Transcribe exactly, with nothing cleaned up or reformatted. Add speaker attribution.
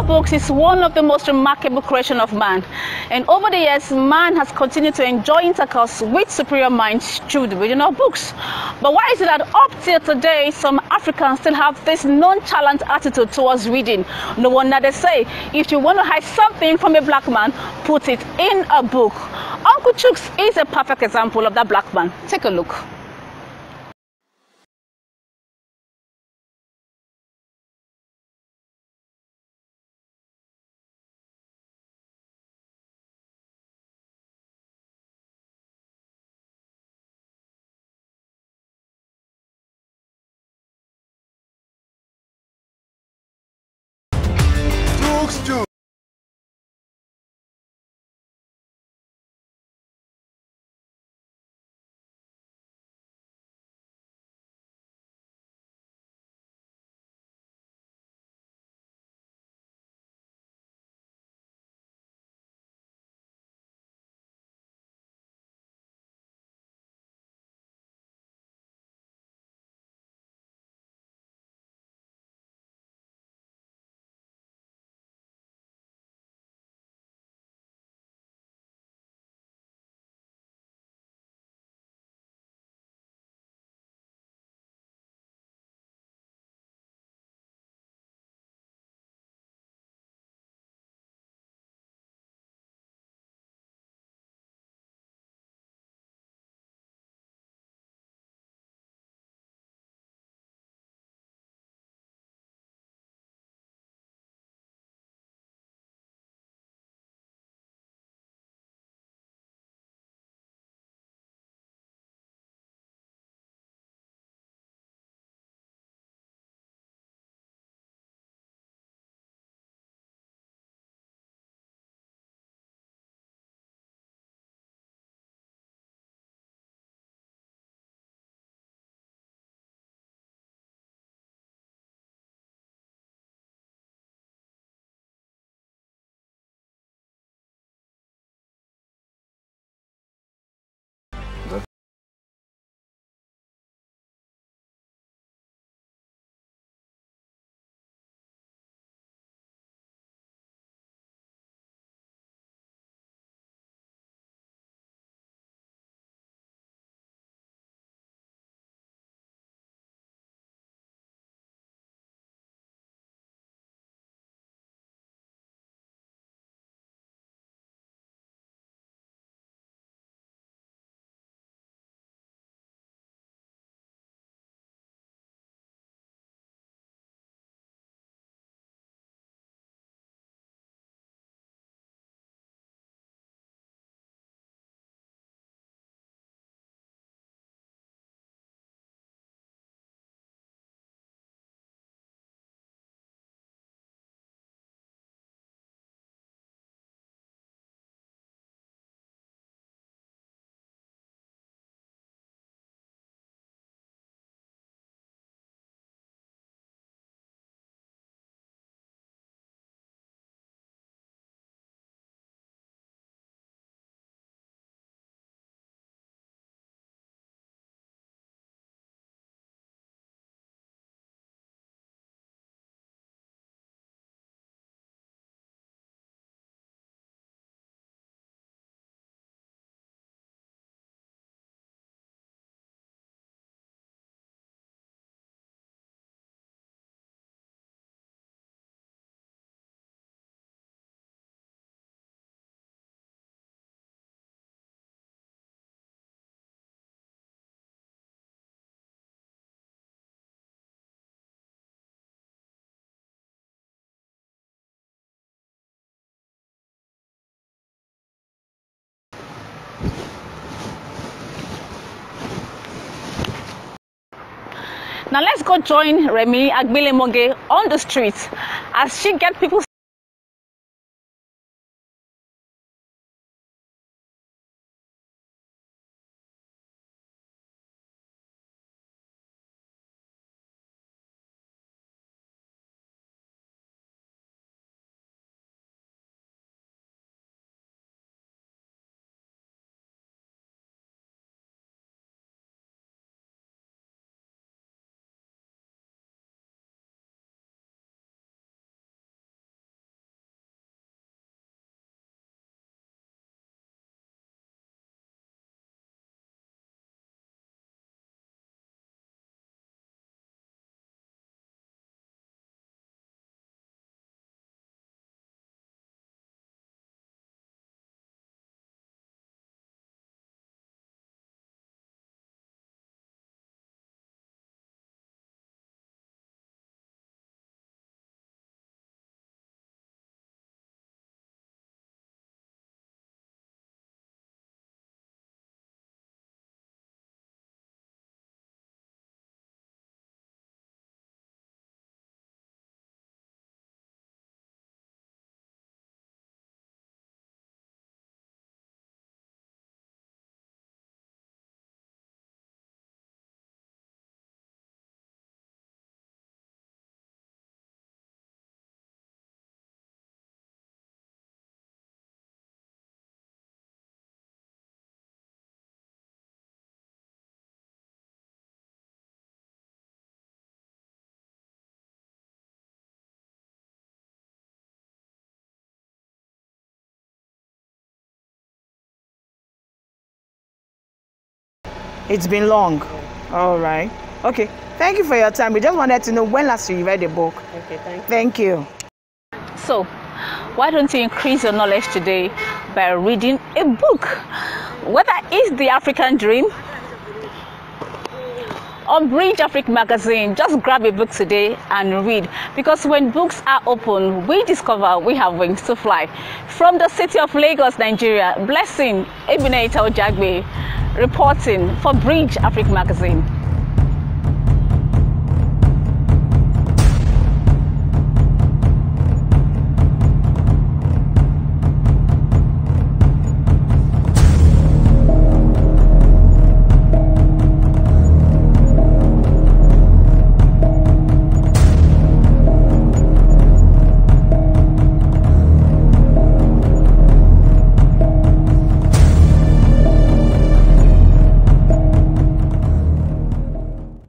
Speaker 1: books is one of the most remarkable creations of man. And over the years, man has continued to enjoy intercourse with superior minds through the reading of books. But why is it that up till today, some Africans still have this nonchalant attitude towards reading? No wonder they say, if you want to hide something from a black man, put it in a book. Uncle Chooks is a perfect example of that black man. Take a look. Now let's go join Remi Agbilemoge on the streets as she gets people
Speaker 2: It's been long. All right. Okay. Thank you for your time. We just wanted to know when last you read a book.
Speaker 3: Okay, thank you.
Speaker 2: Thank you.
Speaker 1: So, why don't you increase your knowledge today by reading a book? Whether it's the African Dream or Bridgeafriquemagazine, just grab a book today and read. Because when books are open, we discover we have wings to fly. From the city of Lagos, Nigeria, Blessing Ebenezer Ojagbe reporting for Bridgeafriquemagazine.